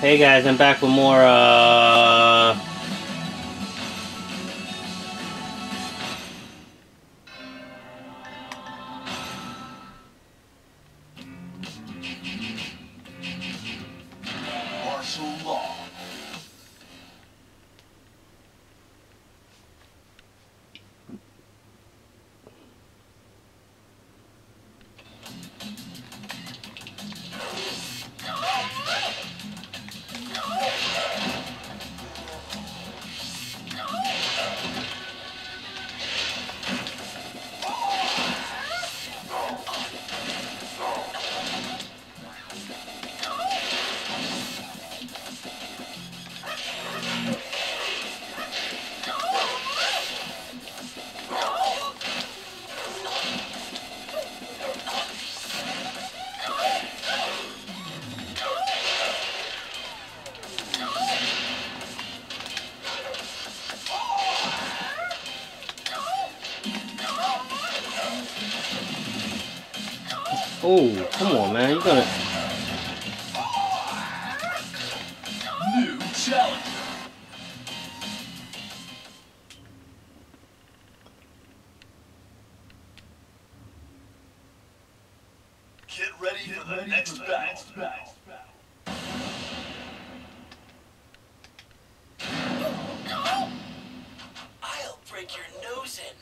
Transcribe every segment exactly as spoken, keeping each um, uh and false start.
Hey guys, I'm back with more, uh... martial law. Oh, come on, man. You gonna... New challenger. Get ready Get for the ready next for battle. battle. I'll break your nose in.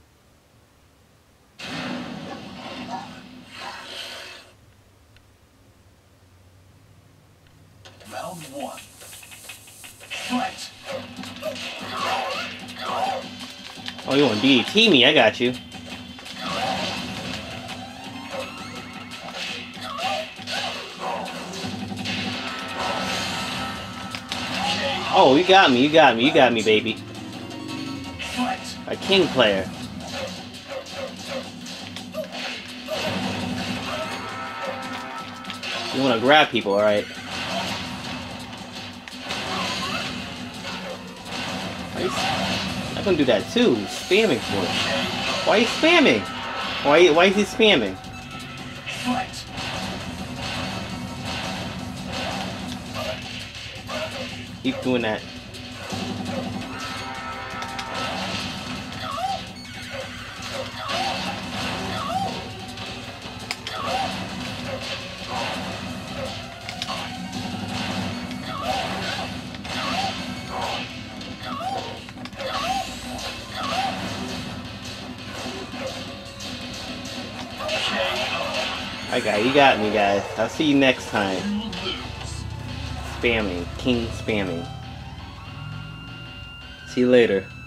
Round one. Fight. Oh, you want D D T me? I got you. Oh, you got me, you got me, you got me, baby. A king player. You wanna grab people, alright? I'm gonna do that too. Spamming for it. Why are you spamming? Why, why is he spamming? Keep doing that. I got you got me, guys. I'll see you next time. Spamming. King spamming. See you later.